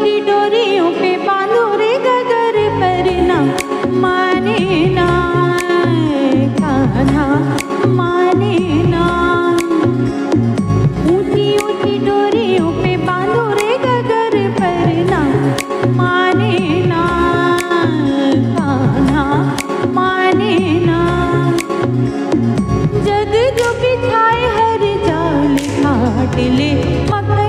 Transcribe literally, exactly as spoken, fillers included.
ऊंची डोरियों पे बांधो रे गगर पर ना माने ना कान्हा माने ना। ऊंची ऊंची डोरियों पे बांधो रे गगर पर ना माने ना कान्हा माने ना। जग जो बिछाए हर जाल घाट ले मक्का